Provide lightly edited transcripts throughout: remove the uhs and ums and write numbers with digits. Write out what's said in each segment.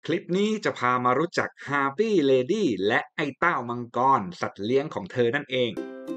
คลิปนี้จะพามารู้จัก Harpy Lady และไอ้เต้ามังกรสัตว์เลี้ยงของเธอนั่นเอง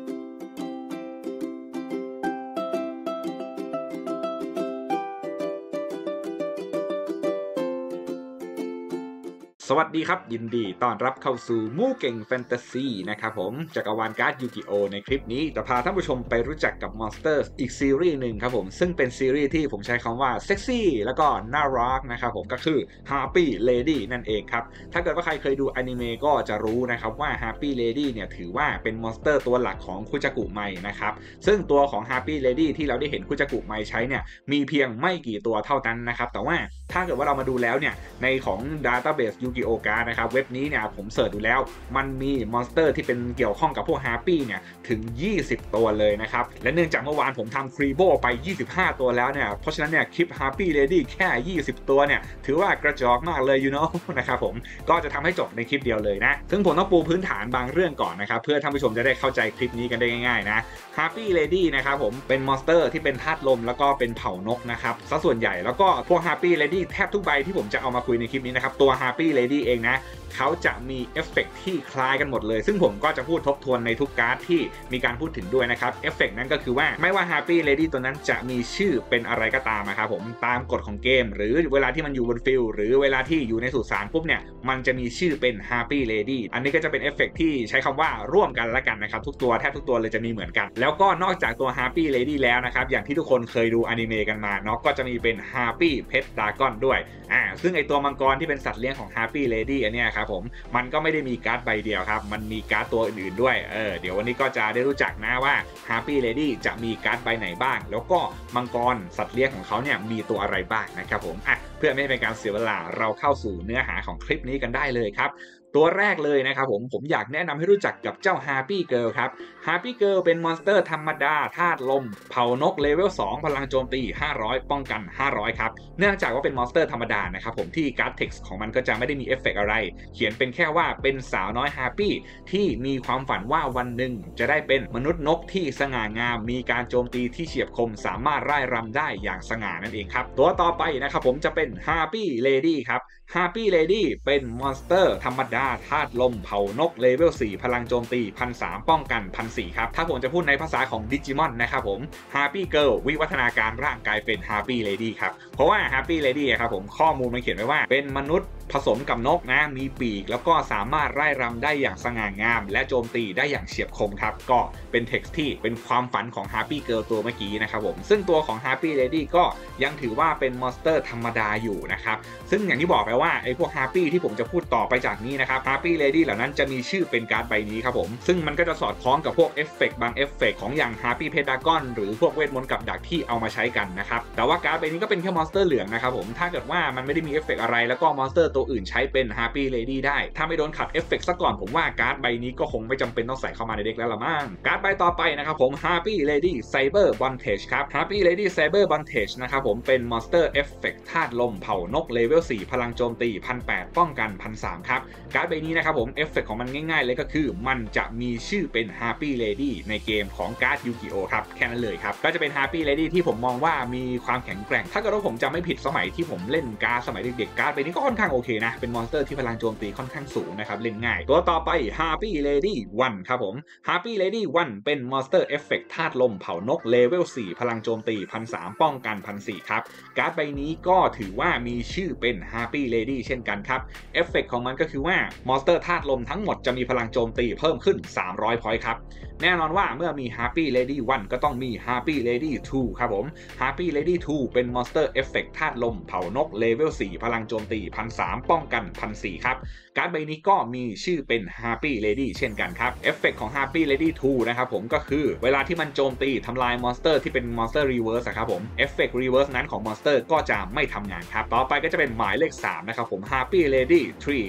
สวัสดีครับยินดีต้อนรับเข้าสู่มู่เก่งแฟนตาซีนะครับผมจักรวาลการ์ดยูกิโอในคลิปนี้จะพาท่านผู้ชมไปรู้จักกับมอนสเตอร์อีกซีรีส์หนึ่งครับผมซึ่งเป็นซีรีส์ที่ผมใช้คำว่าเซ็กซี่แล้วก็น่ารักนะครับผมก็คือ Harpy Lady นั่นเองครับถ้าเกิดว่าใครเคยดูอนิเมะก็จะรู้นะครับว่า Harpy Lady เนี่ยถือว่าเป็นมอนสเตอร์ตัวหลักของคุจักุไมนะครับซึ่งตัวของ Harpy Lady ที่เราได้เห็นคุจักุไมใช้เนี่ยมีเพียงไม่กี่ตัวเท่านั้นนะครับแต่ว่าถ้าเกิดว่าเรามาดูแล้วเนี่ยในของ Database Yu-Gi-Oh! Card นะครับเว็บนี้เนี่ยผมเสิร์ชดูแล้วมันมีมอนสเตอร์ที่เป็นเกี่ยวข้องกับพวก Harpy เนี่ยถึง20ตัวเลยนะครับและเนื่องจากเมื่อวานผมทำครีโบไป25ตัวแล้วเนี่ยเพราะฉะนั้นเนี่ยคลิป Harpy Lady แค่20ตัวเนี่ยถือว่ากระจอกมากเลยนะครับผมก็จะทำให้จบในคลิปเดียวเลยนะซึ่งผมต้องปูพื้นฐานบางเรื่องก่อนนะครับเพื่อท่านผู้ชมจะได้เข้าใจคลิปนี้กันได้ง่ายๆนะ Harpy Lady นะครับผมเป็นมอนสเตอร์ที่เป็นธาตุลมแล้วก็เป็นเผ่านกนะครับซะส่วนใหญ่แล้วก็พวก Harpy Lady แทบทุกใบที่ผมจะเอามาคุยในคลิปนี้นะครับตัว Harpy Lady เองนะเขาจะมีเอฟเฟกต์ที่คล้ายกันหมดเลยซึ่งผมก็จะพูดทบทวนในทุกการ์ดที่มีการพูดถึงด้วยนะครับเอฟเฟกต์นั้นก็คือว่าไม่ว่า Harpy Lady ตัวนั้นจะมีชื่อเป็นอะไรก็ตามนะครับผมตามกฎของเกมหรือเวลาที่มันอยู่บนฟิลหรือเวลาที่อยู่ในสุสานปุ๊บเนี่ยมันจะมีชื่อเป็น Harpy Lady อันนี้ก็จะเป็นเอฟเฟกต์ที่ใช้คำว่าร่วมกันละกันนะครับทุกตัวแทบทุกตัวเลยจะมีเหมือนกันแล้วก็นอกจากตัว Harpy Lady แล้วนะครับอย่างที่ทุกคนเคยดูอนิเมะกันมาเนาะก็จะมีเป็น Harpy Pet Dragon ด้วยซึ่งไอตัวมังกรที่เป็นสัตว์เลี้ยงของ Harpy Lady อันนี้ครับผมมันก็ไม่ได้มีการ์ดใบเดียวครับมันมีการ์ดตัวอื่นๆด้วยเดี๋ยววันนี้ก็จะได้รู้จักนะว่า Harpy Lady จะมีการ์ดใบไหนบ้างแล้วก็มังกรสัตว์เลี้ยงของเขาเนี่ยมีตัวอะไรบ้างนะครับผมเพื่อไม่ให้เป็นการเสียเวลาเราเข้าสู่เนื้อหาของคลิปนี้กันได้เลยครับตัวแรกเลยนะครับผมอยากแนะนำให้รู้จักกับเจ้า Harpy Girl ครับ Harpy Girl เป็นมอนสเตอร์ธรรมดาธาตุลมเผ่านกเลเวล2พลังโจมตี500ป้องกัน500ครับเนื่องจากว่าเป็นมอนสเตอร์ธรรมดานะครับผมที่การ์ดเท็กซ์ของมันก็จะไม่ได้มีเอฟเฟกต์อะไรเขียนเป็นแค่ว่าเป็นสาวน้อย Harpy ที่มีความฝันว่าวันหนึ่งจะได้เป็นมนุษย์นกที่สง่างามมีการโจมตีที่เฉียบคมสามารถร่ายรำได้อย่างสง่านั่นเองครับตัวต่อไปนะครับผมจะเป็น Harpy Lady ครับ Harpy Lady เป็นมอนสเตอร์ธรรมดาธาตุลมเผ่านกเลเวล4พลังโจมตี 1,300 ป้องกัน 1,400 ครับถ้าผมจะพูดในภาษาของดิจิมอนนะครับผม Harpy Girl วิวัฒนาการร่างกายเป็น Harpy Lady ครับเพราะว่า Harpy Lady ครับผมข้อมูลมันเขียนไว้ว่าเป็นมนุษย์ผสมกับนกนะมีปีกแล้วก็สามารถร่ายรำได้อย่างสง่างามและโจมตีได้อย่างเฉียบคมครับก็เป็นเท็กซ์ที่เป็นความฝันของ Harpy Girl ตัวเมื่อกี้นะครับผมซึ่งตัวของ Harpy Lady ก็ยังถือว่าเป็นมอนสเตอร์ธรรมดาอยู่นะครับซึ่งอย่างที่บอกไปว่าไอ้พวก Harpy ที่ผมจะพูดต่อไปจากนี้นะครับ Harpy Lady เหล่านั้นจะมีชื่อเป็นการ์ดใบนี้ครับผมซึ่งมันก็จะสอดคล้องกับพวกเอฟเฟกต์บางเอฟเฟกต์ของอย่าง Harpy Pet Dragon หรือพวกเวทมนต์กับดักที่เอามาใช้กันนะครับแต่ว่าการ์ดใบนี้ก็เป็นแค่มอนสเตอร์เหลืองนะครับผมถ้าเกิดว่ามันไม่ได้มีเอฟเฟกต์อะไรแล้วก็มอนสเตอร์ตัวอื่นใช้เป็น Harpy Lady ได้ถ้าไม่โดนขัดเอฟเฟกต์ซะก่อนผมว่าการ์ดใบนี้ก็คงไม่จำเป็นต้องใส่เข้ามาในเด็กแล้วละมั้งการ์ดใบต่อไปนะครับผม Harpy Lady Cyber Bondage ครับ Harpy Lady Cyber Bondage นะครับผมเป็นมอนสเตอร์เอฟเฟกต์ธาตุลมเผ่านกเลเวล4พลังโจมตี 1,800 ป้องกัน 1,300 ครับการ์ดใบนี้นะครับผมเอฟเฟกต์ของมันง่ายๆเลยก็คือมันจะมีชื่อเป็น Harpy Lady ในเกมของการ์ด Yu-Gi-Oh! ครับแค่นั้นเลยครับก็จะเป็น Harpy Lady ที่ผมมองว่ามีความแข็งแกร่งถ้าเกิดว่าผมจำไม่ผิดสมัยที่ผมเล่นการ์ดสมัยเด็กๆการ์ดใบนี้ก็ค่อนข้างโอเคนะเป็นมอนสเตอร์ที่พลังโจมตีค่อนข้างสูงนะครับเล่นง่ายตัวต่อไป Harpy Lady 1ครับผม Harpy Lady 1เป็นมอนสเตอร์เอฟเฟกต์ธาตุลมเผ่านกเลเวล4พลังโจมตี 1,300 ป้องกัน 1,400 ครับการ์ดใบนี้ก็ถือว่ามีชื่อเป็น Harpy Lady เช่นกันครับเอฟเฟกต์ของมันก็คือว่ามอนสเตอร์ธาตุลมทั้งหมดจะมีพลังโจมตีเพิ่มขึ้น300 พอยต์ครับแน่นอนว่าเมื่อมี Harpy Lady 1ก็ต้องมี Harpy Lady 2ครับผม Harpy Lady 2เป็นมอนสเตอร์เอฟเฟกต์ธาตุลมเผ่านกเลเวล4พลังโจมตี 1,300 ป้องกัน 1,400 ครับการ์ดใบนี้ก็มีชื่อเป็น Harpy Lady เช่นกันครับเอฟเฟกต์ของ Harpy Lady 2นะครับผมก็คือเวลาที่มันโจมตีทำลายมอนสเตอร์ที่เป็นมอนสเตอร์รีเวิร์สครับผมเอฟเฟกต์รีเวิร์สนั้นของมอนสเตอร์ก็จะไม่ทำงานครับต่อไปก็จะเป็นหมายเลข3นะครับผม Harpy Lady 3ครับ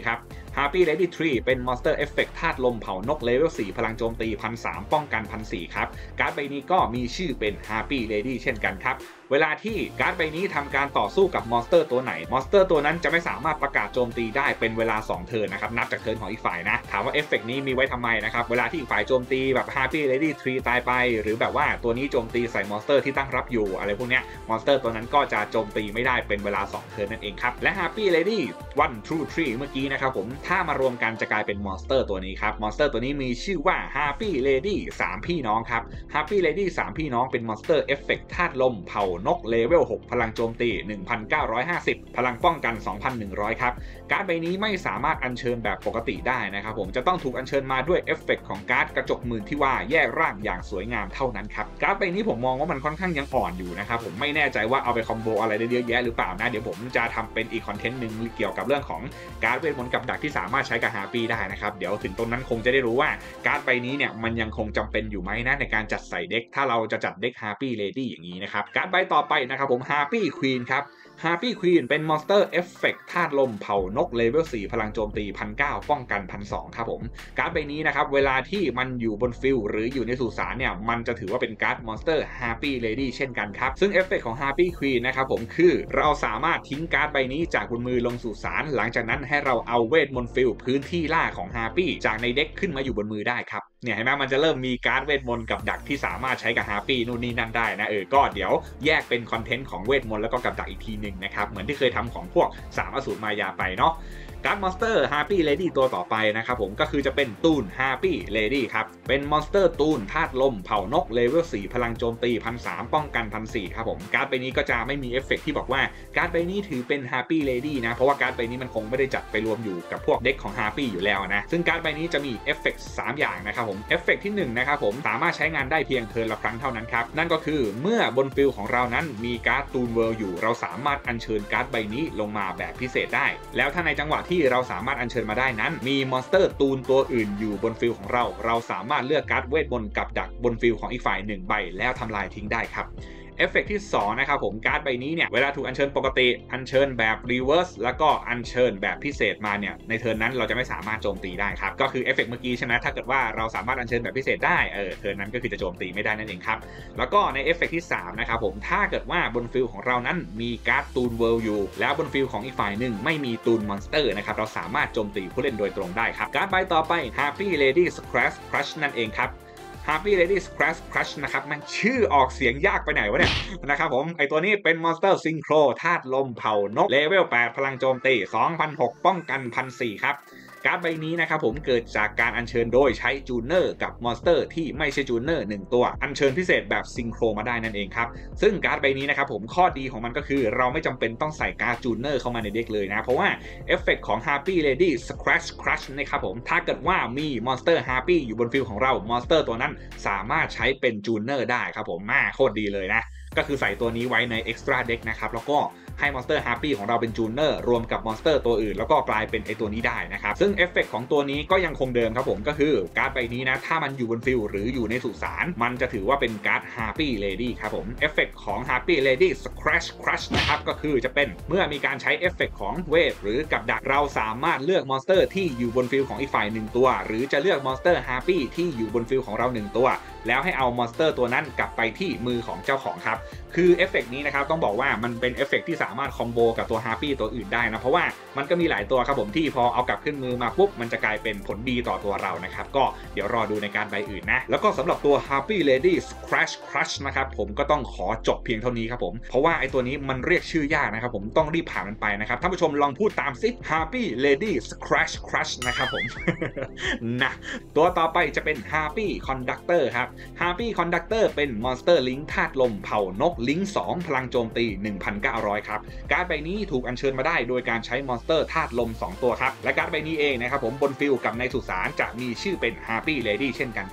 Happy Lady 3 เป็น Monster Effect ธาตุลมเผานกเลเวล 4 พลังโจมตี 1,300 ป้องกัน 1,400 ครับการ์ดใบนี้ก็มีชื่อเป็น Happy Lady เช่นกันครับเวลาที่การ์ดใบนี้ทำการต่อสู้กับมอนสเตอร์ตัวไหนมอนสเตอร์ตัวนั้นจะไม่สามารถประกาศโจมตีได้เป็นเวลา2เทิร์นนะครับนับจากเทิร์นของอีกฝ่ายนะถามว่าเอฟเฟกต์นี้มีไว้ทำไมนะครับเวลาที่อีกฝ่ายโจมตีแบบ Happy Lady 3 ตายไปหรือแบบว่าตัวนี้โจมตีใส่มอนสเตอร์ที่ตั้งรับอยู่อะไรพวกนี้มอนสเตอร์ตัวนั้นก็จะโจมตีไม่ได้เป็นเวลา2เทิร์นนั่นเองครับและ Happy Lady 1 2 3 เมื่อกี้นะครับผมถ้ามารวมกันจะกลายเป็นมอนสเตอร์ตัวนี้ครับมอนสเตอร์ตัวนี้มีชื่อว่า Happy Lady 3 พี่น้องครับ Happy Lady 3 พี่น้องเป็นมอนสเตอร์เอฟเฟกต์ธาตุลมเผานกเลเวล 6 พลังโจมตี 1,950 พลังป้องกัน 2,100 ครับการ์ดใบนี้ไม่สามารถอัญเชิญแบบปกติได้นะครับผมจะต้องถูกอัญเชิญมาด้วยเอฟเฟกต์ของการ์ดกระจกหมื่นที่ว่าแยกร่างอย่างสวยงามเท่านั้นครับการ์ดใบนี้ผมมองว่ามันค่อนข้างยังอ่อนอยู่นะครับผมไม่แน่ใจว่าเอาไปคอมโบอะไรได้เยอะแยะหรือเปล่านะเดี๋ยวผมจะทำเป็นอีกคอนเทนต์นึงเกี่ยวกับเรื่องของการ์ดเวทมนต์กับดักที่สามารถใช้กับฮาร์ปี้ได้นะครับเดี๋ยวถึงตรงนั้นคงจะได้รู้ว่าการ์ดใบนี้เนี่ยมันยังคงจำเป็นอยู่ไหมนะในการจัดใส่เด็กถ้าเราจะจัดเด็ก Happy Lady อย่างนี้นะครับการ์ดใบต่อไปนะครับผม Happy Queen ครับ Happy Queen เป็นมอนสเตอร์เอฟเฟกต์ธาตุลมเผานกเลเวล 4 พลังโจมตี 1,900 ป้องกัน 1,200 ครับผมการ์ดใบนี้นะครับเวลาที่มันอยู่บนฟิลหรืออยู่ในสุสานเนี่ยมันจะถือว่าเป็นการ์ดมอนสเตอร์ Happy Lady เช่นกันครับซึ่งเอฟเฟกต์ของ Happy Queen นะครับผมคือเราสามารถทิ้งการ์ดใบนี้จากบนมือลงสุสานหลังจากนั้นให้เราเอาเวทมนต์ฟิลพื้นที่ล่าของ Happy จากในเด็กขึ้นมาอยู่บนมือได้ครับเนี่ยเห็นไหมมันจะเริ่มมีการ์ดเวทมนต์กับดักที่สามารถใช้กับ Happy นู่นนี่นั่นได้นะก็เดี๋ยวแยกเป็นคอนเทนต์ของเวทมนต์แล้วก็กับดักอีกทีหนึ่งนะครับเหมือนที่เคยทำของพวก3อสูรมายาไปเนาะการ์ดมอนสเตอร์ Happy Lady ตัวต่อไปนะครับผมก็คือจะเป็นตูน Happy Lady ครับเป็นมอนสเตอร์ตูนธาตุลมเผานกเลเวล 4 พลังโจมตี 1,300 ป้องกัน 1,400 ครับผมการ์ดใบนี้ก็จะไม่มีเอฟเฟกต์ที่บอกว่าการ์ดใบนี้ถือเป็น Happy Lady นะเพราะว่าการ์ดใบนี้มันคงไม่ได้จัดไปรวมอยู่กับพวกเด็กของ Happy อยู่แล้วนะซึ่งการ์ดใบนี้จะมีเอฟเฟกต์3อย่างนะครับผมเอฟเฟกต์ที่1นะครับผมสามารถใช้งานได้เพียงเทิร์นละครั้งเท่านั้นครับนั่นก็คือเมื่อบนฟิลของเรานั้นมีการ์ดตูนเวิลด์อยู่เราสามารถอัญเชิญการ์ดใบนี้ลงมาแบบพิเศษได้แล้วถ้าในจังหวะที่เราสามารถอัญเชิญมาได้นั้นมีมอนสเตอร์ตูนตัวอื่นอยู่บนฟิลของเราสามารถเลือกการ์ดเวทมนต์กับดักบนฟิลของอีกฝ่าย1ใบแล้วทำลายทิ้งได้ครับเอฟเฟกต์ที่2นะครับผมการ์ดใบนี้เนี่ยเวลาถูกอัญเชิญปกติอัญเชิญแบบรีเวิร์สแล้วก็อัญเชิญแบบพิเศษมาเนี่ยในเทิร์นนั้นเราจะไม่สามารถโจมตีได้ครับก็คือเอฟเฟกต์เมื่อกี้ใช่ไหมถ้าเกิดว่าเราสามารถอัญเชิญแบบพิเศษได้เทิร์นนั้นก็คือจะโจมตีไม่ได้นั่นเองครับแล้วก็ในเอฟเฟกต์ที่3นะครับผมถ้าเกิดว่าบนฟิลของเรานั้นมีการ์ดตูนเวิลด์อยู่แล้วบนฟิลของอีกฝ่ายหนึ่งไม่มีตูนมอนสเตอร์นะครับเราสามารถโจมตีผู้เล่นโดยตรงได้ครับการ์ดใบต่อไป Happy Lady Scratch Crush นั่นเองครับHappy Lady Scratch Crush นะครับมันชื่อออกเสียงยากไปไหนวะเนี่ยนะครับผมไอตัวนี้เป็นมอนสเตอร์ซิงโครธาตุลมเผานกเลเวล 8 พลังโจมตี 2,600 ป้องกัน 1,400 ครับการ์ดใบนี้นะครับผมเกิดจากการอัญเชิญโดยใช้จูเนอร์กับมอนสเตอร์ที่ไม่ใช่จูเนอร์1ตัวอัญเชิญพิเศษแบบซิงโครมาได้นั่นเองครับซึ่งการ์ดใบนี้นะครับผมข้อดีของมันก็คือเราไม่จำเป็นต้องใส่การ์ดจูเนอร์เข้ามาในเด็กเลยนะเพราะว่าเอฟเฟกต์ของ Happy Lady Scratch Crush นะครับผมถ้าเกิดว่ามีมอนสเตอร์ Happy อยู่บนฟิลของเรามอนสเตอร์ตัวนั้นสามารถใช้เป็นจูเนอร์ได้ครับผมโคตรดีเลยนะก็คือใส่ตัวนี้ไว้ใน Extra Deck นะครับแล้วก็ให้มอนสเตอร์ Happy ของเราเป็นจูเนอร์รวมกับมอนสเตอร์ตัวอื่นแล้วก็กลายเป็นไอตัวนี้ได้นะครับซึ่งเอฟเฟกต์ของตัวนี้ก็ยังคงเดิมครับผมก็คือการ์ดใบนี้นะถ้ามันอยู่บนฟิลหรืออยู่ในสุสานมันจะถือว่าเป็นการ์ด Happy Lady ครับผมเอฟเฟกต์ของ Happy Lady Scratch Crush นะครับก็คือจะเป็นเมื่อมีการใช้เอฟเฟกต์ของเวทหรือกับดักเราสามารถเลือกมอนสเตอร์ที่อยู่บนฟิลของอีกฝ่าย1ตัวหรือจะเลือกมอนสเตอร์ Happy ที่อยู่บนฟิลของเรา1ตัวแล้วให้เอามอนสเตอร์ตัวนั้นกลับไปที่มือของเจ้าของครับคือเอฟเฟกต์นี้นะครับต้องบอกว่ามันเป็นเอฟเฟกต์ที่สามารถคอมโบกับตัว Happy ตัวอื่นได้นะเพราะว่ามันก็มีหลายตัวครับผมที่พอเอากลับขึ้นมือมาปุ๊บมันจะกลายเป็นผลดีต่อตัวเรานะครับก็เดี๋ยวรอดูในการใบอื่นนะแล้วก็สำหรับตัว Happy Lady Scratch Crush นะครับผมก็ต้องขอจบเพียงเท่านี้ครับผมเพราะว่าไอตัวนี้มันเรียกชื่อยากนะครับผมต้องรีบผ่านมันไปนะครับท่านผู้ชมลองพูดตามซิ Happy Lady Scratch Crush นะครับผม นะตัวต่อไปจะเป็น Happy Conductor ครับ Happy Conductor เป็นมอนสเตอร์ลิงธาตุลมเผานกลิง2พลังโจมตี 1,900 ครับการ์ดใบนี้ถูกอัญเชิญมาได้โดยการใช้มอนสเตอร์ธาตุลม2ตัวครับและการ์ดใบนี้เองนะครับผมบนฟิลกับในสุสานจะมีชื่อเป็น Happy Lady เช่นกันครับ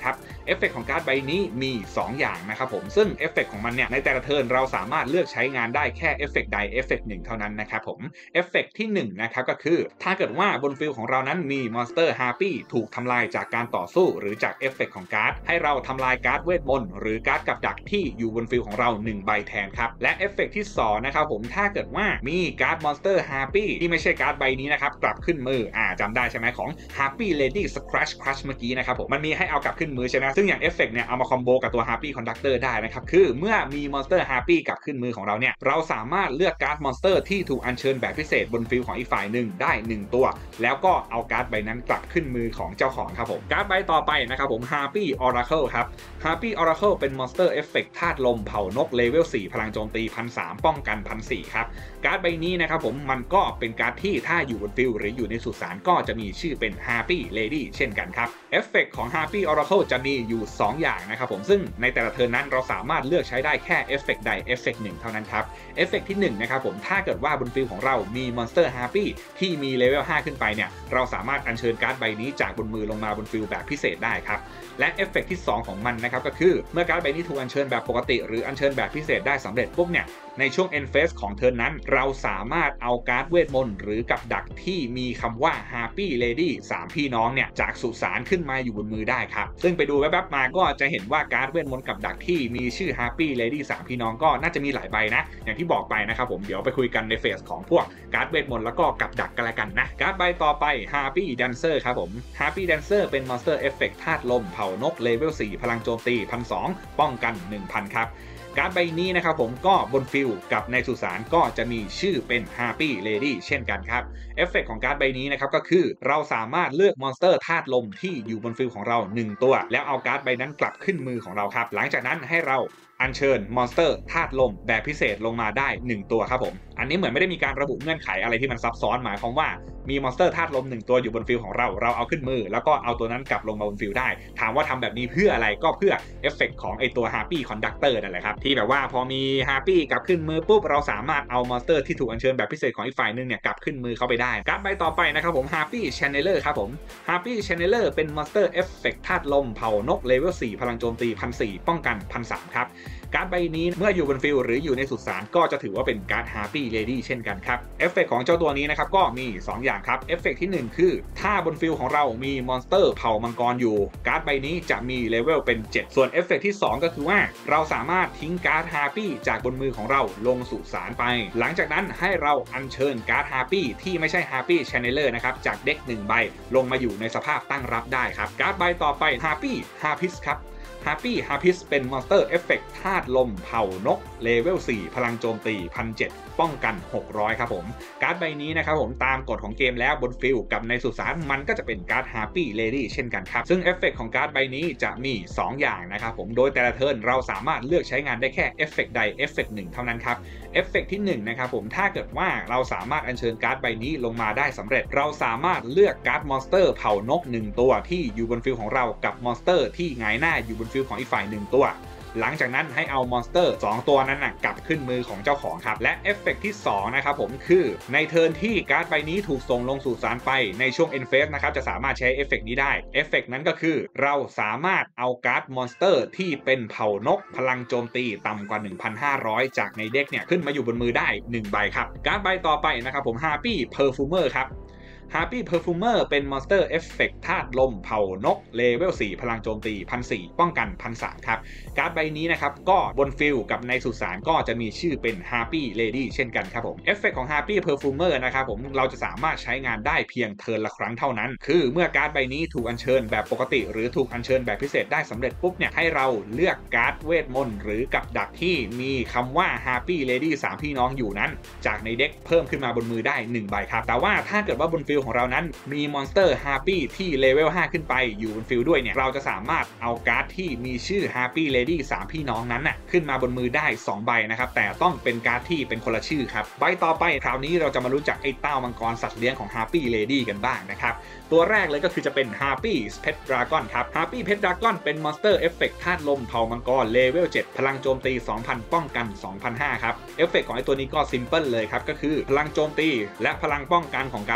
เอฟเฟกต์ของการ์ดใบนี้มี2อย่างนะครับผมซึ่งเอฟเฟกต์ของมันเนี่ยในแต่ละเทิร์นเราสามารถเลือกใช้งานได้แค่เอฟเฟกต์ใดเอฟเฟกต์หนึ่งเท่านั้นนะครับผมเอฟเฟกต์ที่1นะครับก็คือถ้าเกิดว่าบนฟิลของเรานั้นมีมอนสเตอร์ฮาร์ปี้ถูกทำลายจากการต่อสู้หรือจากเอฟเฟกต์ของการ์ดให้เราทำลายการ์ดเวทมนต์หรือการ์ดกับดักที่อยู่บนฟิลของเรา1ใบแทนครับและเอฟเฟกต์ที่2นะครับผมถ้าเกิดว่ามีการ์ดมอนสเตอร์ฮาร์ปี้ที่ไม่ใช่การ์ดใบนี้นะครับกลับขึ้นมือจำได้ใช่ไหมของ Harpy Lady Scratch Crush เมื่อกี้นะครับผมมันมีให้เอากลับขึ้นมือใช่ไหมซึ่งอย่างเอฟเฟกต์เนี่ยเอามาคอมโบกับตัว Harpy Conductor ได้นะครับคือเมื่อมีมอนสเตอร์ฮาร์ปี้กลับขึ้นมือของเราเนี่ยเราสามารถเลือกการ์ดมอนสเตอร์ที่ถูกอัญเชิญแบบพิเศษบนฟิลของอีกฝ่ายหนึ่งได้1ตัวแล้วก็เอาการ์ดใบนั้นกลับขึ้นมือของเจ้าของครับผมการ์ดใบต่อไปนะครับผม Harpy Oracle ครับ Harpy Oracle เป็นมอนสเตอร์เอฟเฟกต์ธาตุลมเผ่านกเลเวล4พลังโจมตี 1,300 ป้องกัน 1,400 ครับการ์ดใบนี้นะครับผมมันก็เป็นการ์ดที่ถ้าอยู่บนฟิลหรืออยู่ในสุสานก็จะมีชื่อเป็น Harpy Lady เช่นกันครับเอฟเฟกต์ของ Harpy Oracle จะมีอยู่2อย่างนะครับผมซึ่งในแต่ละเทิร์นนั้นเราสามารถเลือกใช้ได้แค่เอฟเฟกต์ใดเอฟเฟกต์หนึ่งเท่านั้นครับเอฟเฟกต์ที่1นะครับผมถ้าเกิดว่าบนฟิลของเรามีมอนสเตอร์ฮาร์ปี้ที่มีเลเวล5ขึ้นไปเนี่ยเราสามารถอัญเชิญการ์ดใบนี้จากบนมือลงมาบนฟิลแบบพิเศษได้ครับและเอฟเฟกต์ที่2ของมันนะครับก็คือเมื่อการ์ดใบนี้ถูกอัญเชิญแบบปกติหรืออัญเชิญแบบพิเศษได้สำเร็จปุ๊บเนี่ยในช่วง end phase ของเทิร์นนั้นเราสามารถเอาการ์ดเวทมนต์หรือกับดักที่มีคำว่า Harpy Lady 3 พี่น้องเนี่ยจากสุสานขึ้นมาอยู่บนมือได้ครับซึ่งไปดูแวบๆมาก็จะเห็นว่าการ์ดเวทมนต์กับดักที่มีชื่อ Harpy Lady 3 พี่น้องก็น่าจะมีหลายใบนะอย่างที่บอกไปนะครับผมเดี๋ยวไปคุยกันในเฟสของพวกการ์ดเวทมนต์แล้วก็กับดักกันละกันนะการ์ดใบต่อไป Harpy Dancer ครับผม Harpy Dancer เป็นมอนสเตอร์เอฟเฟกต์ธาตุลมเผ่านกเลเวล4พลังโจมตี 1,200 ป้องกัน 1,000 ครับการ์ดใบนี้นะครับผมก็บนฟิลกับในสุสานก็จะมีชื่อเป็น Harpy Lady เช่นกันครับเอฟเฟกต์ของการ์ดใบนี้นะครับก็คือเราสามารถเลือกมอนสเตอร์ธาตุลมที่อยู่บนฟิลของเรา1ตัวแล้วเอาการ์ดใบนั้นกลับขึ้นมือของเราครับหลังจากนั้นให้เราอัญเชิญมอนสเตอร์ธาตุลมแบบพิเศษลงมาได้1ตัวครับผมอันนี้เหมือนไม่ได้มีการระบุเงื่อนไขอะไรที่มันซับซ้อนหมายความว่ามีมอนสเตอร์ธาตุลม1ตัวอยู่บนฟิลของเราเอาขึ้นมือแล้วก็เอาตัวนั้นกลับลงมาบนฟิลได้ถามว่าทำแบบนี้เพื่ออะไรก็เพื่อเอฟเฟกต์ของไอตัว Harpy Conductor นั่นแหละครับที่แบบว่าพอมี Harpy กลับขึ้นมือปุ๊บเราสามารถเอามอนสเตอร์ที่ถูกอัญเชิญแบบพิเศษของอีกฝ่ายนึงเนี่ยกลับขึ้นมือเข้าไปได้การ์ดใบต่อไปนะครับผม Harpy Channeler ครับผม Harpy Channeler เป็นมอนสเตอร์เอฟเฟกต์ธาตุลมเผ่านกเลเวล4พลังโจมตี 1,400 ป้องกัน 1,300 ครับการ์ดใบนี้เมื่ออยู่บนฟิลหรืออยู่ในสุสานก็จะถือว่าเป็นการ์ด Harpy Lady เช่นกันครับเอฟเฟกต์ของเจ้าตัวนี้นะครับก็มี2อย่างครับเอฟเฟกต์ที่1คือถ้าบนฟิลของเรามีมอนสเตอร์เผ่ามังกรอยู่การ์ดใบนี้จะมีเลเวลเป็น7ส่วนเอฟเฟกต์ที่2ก็คือว่าเราสามารถทิ้งการ์ด Harpy จากบนมือของเราลงสุสานไปหลังจากนั้นให้เราอัญเชิญการ์ด Harpy ที่ไม่ใช่ Harpy Channeler นะครับจากเด็ก1ใบลงมาอยู่ในสภาพตั้งรับได้ครับการ์ดใบต่อไป Harpy Harpist ครับHarpy Harpist เป็นมอนสเตอร์เอฟเฟกต์ธาตุลมเผ่านกเลเวล4พลังโจมตี 1,700 ป้องกัน 600 ครับผมการ์ดใบนี้นะครับผมตามกฎของเกมแล้วบนฟิลกับในสุสานมันก็จะเป็นการ์ด Harpy Lady เช่นกันครับซึ่งเอฟเฟกต์ของการ์ดใบนี้จะมี2อย่างนะครับผมโดยแต่ละเทิร์นเราสามารถเลือกใช้งานได้แค่เอฟเฟกต์ใดเอฟเฟกต์1เท่านั้นครับเอฟเฟกต์ที่1นะครับผมถ้าเกิดว่าเราสามารถอัญเชิญการ์ดใบนี้ลงมาได้สำเร็จเราสามารถเลือกการ์ดมอนสเตอร์เผ่านก1ตัวที่อยู่บนฟิลของเรากับมอนสเตอร์ที่หงายหน้าอยู่บนฟิลของอีกฝ่าย1ตัวหลังจากนั้นให้เอามอนสเตอร์2ตัวนั้นกลับขึ้นมือของเจ้าของครับและเอฟเฟกต์ที่2นะครับผมคือในเทิร์นที่การ์ดใบนี้ถูกส่งลงสู่สารไปในช่วง end phase นะครับจะสามารถใช้เอฟเฟกต์นี้ได้เอฟเฟกต์นั้นก็คือเราสามารถเอาการ์ดมอนสเตอร์ที่เป็นเผ่านกพลังโจมตีต่ำกว่า 1,500 จากในเด็กเนี่ยขึ้นมาอยู่บนมือได้1ใบครับการ์ดใบต่อไปนะครับผม Harpy Perfumer ครับHarpy Perfumer เป็นมอนสเตอร์เอฟเฟกต์ธาตุลมเผ่านกเลเวล4พลังโจมตี 1,400 ป้องกัน 1,300 ครับการ์ดใบนี้นะครับก็บนฟิลกับในสุสานก็จะมีชื่อเป็น Harpy Lady เช่นกันครับผมเอฟเฟกต์ของ Harpy Perfumer นะครับผมเราจะสามารถใช้งานได้เพียงเทิร์นละครั้งเท่านั้นคือเมื่อการ์ดใบนี้ถูกอัญเชิญแบบปกติหรือถูกอัญเชิญแบบพิเศษได้สำเร็จปุ๊บเนี่ยให้เราเลือกการ์ดเวทมนต์หรือกับดักที่มีคำว่า Harpy Lady 3 พี่น้องอยู่นั้นจากในเด็กเพิ่มขึ้นมาบนมือได้1ใบครับแต่ว่าถ้าเกิดว่าบนฟิลของเรานั้นมีมอนสเตอร์ Harpy ที่เลเวล5ขึ้นไปอยู่บนฟิลด้วยเนี่ยเราจะสามารถเอาการ์ดที่มีชื่อ Harpy Lady 3 พี่น้องนั้นขึ้นมาบนมือได้2ใบนะครับแต่ต้องเป็นการ์ดที่เป็นคนละชื่อครับใบต่อไปคราวนี้เราจะมารู้จักไอ้เต้ามังกรสัตว์เลี้ยงของ Harpy Lady กันบ้างนะครับตัวแรกเลยก็คือจะเป็น Harpy Pet Dragon ครับ Harpy Pet Dragon เป็นมอนสเตอร์เอฟเฟกต์ธาตุลมเผ่ามังกรเลเวล7พลังโจมตี 2,000 ป้องกัน 2,500 ครับเอฟเฟกต์ของไอ้ตัวนี้ก็ซิมเปิลเลยครับก็คือพลังโจมตีและพลังป้องกันของการ์ดใบนี้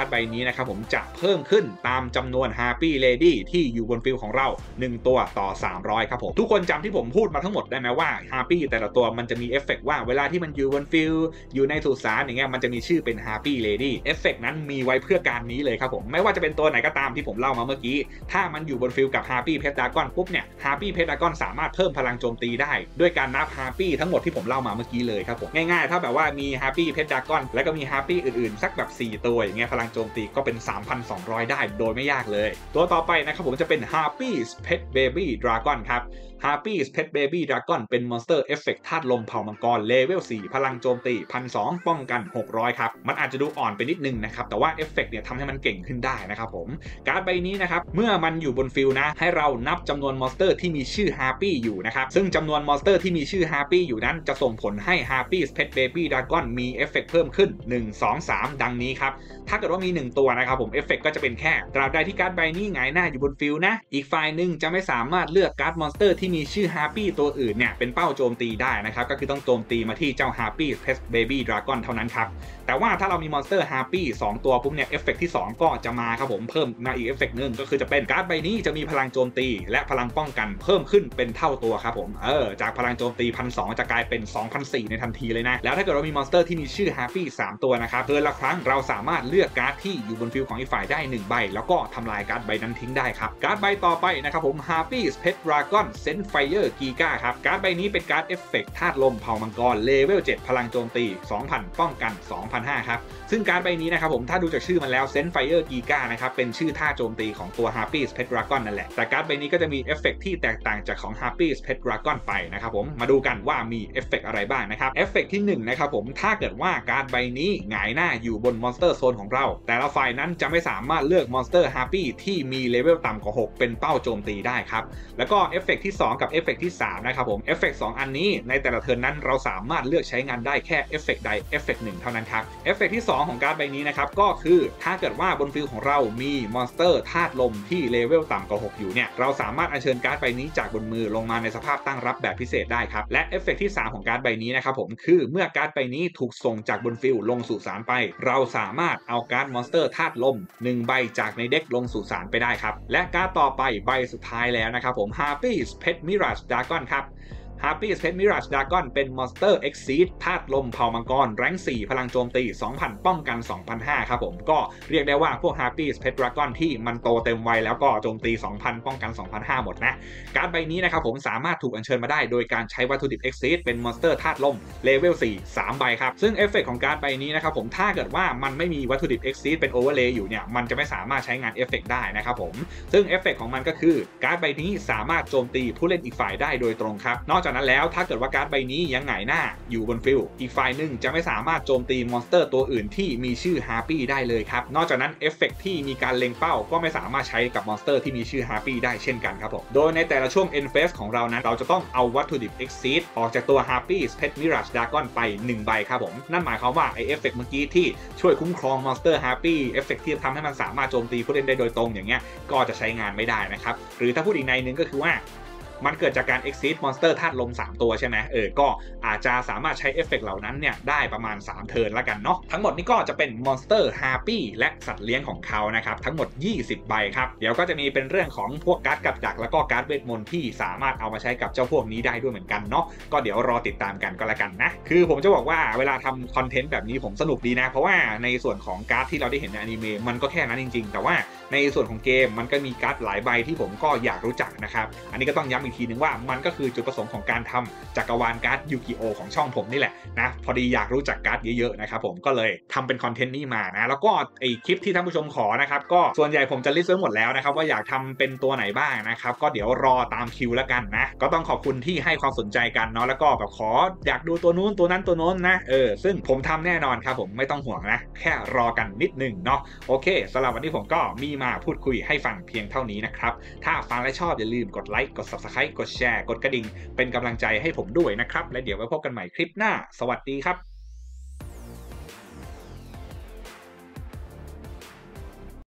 นะครับผมจะเพิ่มขึ้นตามจำนวน Harpy Lady ที่อยู่บนฟิลของเรา1ตัวต่อ300ครับผมทุกคนจำที่ผมพูดมาทั้งหมดได้ไหมว่า Harpy แต่ละตัวมันจะมีเอฟเฟกต์ว่าเวลาที่มันอยู่บนฟิลอยู่ในสุสานอย่างเงี้ยมันจะมีชื่อเป็น Harpy Lady เอฟเฟกต์นั้นมีไว้เพื่อการนี้เลยครับผมไม่ว่าจะเป็นตัวไหนก็ตามที่ผมเล่ามาเมื่อกี้ถ้ามันอยู่บนฟิลกับ Harpy Pet Dragon ปุ๊บเนี่ย Harpy Pet Dragon สามารถเพิ่มพลังโจมตีได้ด้วยการนับ Harpy ทั้งหมดที่ผมเล่ามาเมื่อกี้เลยครับผมง่ายๆถ้าแบบว่ามี Harpy Pet Dragon แล้วก็มี Harpy อื่นๆสักแบบ4ตัวอย่างเงี้ยพลังโจมตีก็เป็น 3,200 ได้โดยไม่ยากเลยตัวต่อไปนะครับผมจะเป็น Harpy's Pet Baby Dragon ครับ Harpy's Pet Baby Dragon เป็นมอนสเตอร์เอฟเฟกต์ธาตุลมเผ่ามังกรเลเวล4พลังโจมตี 1,200 ป้องกัน600ครับมันอาจจะดูอ่อนไปนิดนึงนะครับแต่ว่าเอฟเฟกต์เนี่ยทำให้มันเก่งขึ้นได้นะครับผมการ์ดใบนี้นะครับเมื่อมันอยู่บนฟิลนะให้เรานับจำนวนมอนสเตอร์ที่มีชื่อ Harpy อยู่นะครับซึ่งจำนวนมอนสเตอร์ที่มีชื่อ Harpy อยู่นั้นจะส่งผลให้ Harpy's Pet Baby Dragon มีเอฟเฟกต์เพิ่มขึ้น1 2 3ดังนี้ครับถ้าเกิดว่ามี1ตัวนะครับผมเอฟเฟกต์ก็จะเป็นแค่ตราบใดที่การ์ดใบนี้หงายหน้าอยู่บนฟิลนะอีกฝ่ายหนึ่งจะไม่สามารถเลือกการ์ดมอนสเตอร์ที่มีชื่อ Harpy ตัวอื่นเนี่ยเป็นเป้าโจมตีได้นะครับก็คือต้องโจมตีมาที่เจ้า Harpy's Pet Baby Dragon เท่านั้นครับแต่ว่าถ้าเรามีมอนสเตอร์ Harpy 2ตัวปุ๊บเนี่ยเอฟเฟกต์ที่2ก็จะมาครับผมเพิ่มมาอีกเอฟเฟกต์นึงก็คือจะเป็นการ์ดใบนี้จะมีพลังโจมตีและพลังป้องกันเพิ่มขึ้นเป็นเท่าตัวครับผมจากพลังโจมตี 1,200 จะกลายเป็น 2,400 ในทันทีเลยนะแล้วถ้าเกิดเรามีมอนสเตอร์ที่มีชื่อ Harpy 3ตัวนะครับเทิร์นละครั้งเราสามารถเลือกการ์ดที่อยู่บนฟิลของอีกฝ่ายได้1ใบแล้วก็ทำลายการ์ดใบนั้นทิ้งได้ครับการ์ดใบต่อไปนะครับผม Harpy's Pet Dragon Sendfire Giga ครับการ์ดใบนี้เป็นการ์ดเอฟเฟกต์ธาตุลมเผ่ามังกรเลเวล7พลังโจมตี 2,000 ป้องกัน 2,500 ครับซึ่งการ์ดใบนี้นะครับผมถ้าดูจากชื่อมันแล้ว Sendfire Giga นะครับเป็นชื่อท่าโจมตีของตัว Harpy's Pet Dragon นั่นแหละแต่การ์ดใบนี้ก็จะมีเอฟเฟกต์ที่แตกต่างจากของ Harpy's Pet Dragon ไปนะครับผมมาดูกันว่ามีเอฟเฟกต์อะไรบ้างนะครับเอฟเฟกต์ที่1นะครับผมถ้าเกิดว่าการ์ดใบนี้หงายหน้าอยู่บนมอนสเตอร์โซนของเราแต่ละฝ่ายนั้นจะไม่สามารถเลือกมอนสเตอร์ Harpy ที่มีเลเวลต่ำกว่า6เป็นเป้าโจมตีได้ครับแล้วก็เอฟเฟกต์ที่2กับเอฟเฟกต์ที่3นะครับผมเอฟเฟกต์2อันนี้ในแต่ละเทิร์นนั้นเราสามารถเลือกใช้งานได้แค่เอฟเฟกต์ใดเอฟเฟกต์1เท่านั้นครับเอฟเฟกต์ที่2ของการ์ดใบนี้นะครับก็คือถ้าเกิดว่าบนฟิลของเรามีมอนสเตอร์ธาตุลมที่เลเวลต่ำกว่า6อยู่เนี่ยเราสามารถอัญเชิญการ์ดใบนี้จากบนมือลงมาในสภาพตั้งรับแบบพิเศษได้ครับและเอฟเฟกต์ที่3ของการ์ดใบนี้นะครับผมคือเมื่อการ์ดใบนี้ถูกส่งจากบนฟิลลงสู่สารไปเราสามารถเอาการ์ดมอนสเตอร์ธาตุลม1ใบจากในเด็กลงสู่สารไปได้ครับและการ์ดต่อไปใบสุดท้ายแล้วนะครับผม Harpy's Pet Mirage Dragon ครับHarpy's Pet Mirage Dragon เป็นมอนสเตอร์ Exceed ธาตุลมเผ่ามังกรแรง4พลังโจมตี 2,000 ป้องกัน 2,500 ครับผมก็เรียกได้ว่าพวก Harpy's Pet Dragon ที่มันโตเต็มวัยแล้วก็โจมตี 2,000 ป้องกัน 2,500 หมดนะการ์ดใบนี้นะครับผมสามารถถูกอัญเชิญมาได้โดยการใช้วัตถุดิบ Exceed เป็นมอนสเตอร์ธาตุลมเลเวล4 3ใบครับซึ่งเอฟเฟกต์ของการ์ดใบนี้นะครับผมถ้าเกิดว่ามันไม่มีวัตถุดิบ Exceed เป็น Overlay อยู่เนี่ยมันจะไม่สามารถใช้งานเอฟเฟกต์ได้นะครับผมซึ่งเอฟเฟกต์ของมันก็คือการ์ดใบนี้สามารถโจมตีผู้เล่นอีกฝ่ายได้โดยตรงครับนอกจากนั้นแล้วถ้าเกิดว่าการ์ดใบนี้ยังหงายหน้าอยู่บนฟิลอีกฝ่ายหนึ่งจะไม่สามารถโจมตีมอนสเตอร์ตัวอื่นที่มีชื่อ Harpy ได้เลยครับนอกจากนั้นเอฟเฟกต์ที่มีการเล็งเป้าก็ไม่สามารถใช้กับมอนสเตอร์ที่มีชื่อ Harpy ได้เช่นกันครับผมโดยในแต่ละช่วง End Phase ของเรานั้นเราจะต้องเอาวัตถุดิบ Exceed ออกจากตัว Harpy's Pet Mirage Dragon ไป1ใบครับผมนั่นหมายความว่าไอเอฟเฟกต์เมื่อกี้ที่ช่วยคุ้มครองมอนสเตอร์ Harpy เอฟเฟกต์ที่ทำให้มันสามารถโจมตีผู้เล่นได้โดยตรงอย่างเงี้ยก็จะใช้งานไม่ได้นะครับหรือถ้าพูดอีกในนึงก็คือว่ามันเกิดจากการ Exceed Monster ธาตุลม3ตัวใช่ไหมก็อาจจะสามารถใช้เอฟเฟกต์เหล่านั้นเนี่ยได้ประมาณ3เทิร์นละกันเนาะทั้งหมดนี้ก็จะเป็น Monster Harpy และสัตว์เลี้ยงของเขานะครับทั้งหมด20ใบครับเดี๋ยวก็จะมีเป็นเรื่องของพวกการ์ดกับดักแล้วก็การ์ดเวทมนต์ที่สามารถเอามาใช้กับเจ้าพวกนี้ได้ด้วยเหมือนกันเนาะก็เดี๋ยวรอติดตามกันก็แล้วกันนะคือผมจะบอกว่าเวลาทำคอนเทนต์แบบนี้ผมสนุกดีนะเพราะว่าในส่วนของการ์ดที่เราได้เห็นในอนิเมะมันก็แค่นั้นจริงๆแต่ว่าในส่วนของเกมมันก็มีการ์ดหลายใบที่ผมก็อยากรู้จักนะครับอันนี้ก็ต้องย้ำอีกทีนึงว่ามันก็คือจุดประสงค์ของการทำจักรวาลการ์ดยูกิโอของช่องผมนี่แหละนะพอดีอยากรู้จักการ์ดเยอะๆนะครับผมก็เลยทำเป็นคอนเทนต์นี้มานะแล้วก็ไอคลิปที่ท่านผู้ชมขอนะครับก็ส่วนใหญ่ผมจะลิสต์ไว้หมดแล้วนะครับว่าอยากทำเป็นตัวไหนบ้างนะครับก็เดี๋ยวรอตามคิวแล้วกันนะก็ต้องขอบคุณที่ให้ความสนใจกันเนาะแล้วก็แบบขออยากดูตัวนู้นตัวนั้นตัวโน้นนะซึ่งผมทำแน่นอนครับผมไม่ต้องห่วงนะแค่รอกันนิดนึงเนาะโอเคสำหรับวันนี้ผมก็มีมาพูดคุยให้ฟังเพียงเท่านี้นะครับถ้าฟังและชอบอย่าลืมกดไลค์กด Subscribe กดแชร์กดกระดิ่งเป็นกำลังใจให้ผมด้วยนะครับและเดี๋ยวไว้พบกันใหม่คลิปหน้าสวัสดีครับ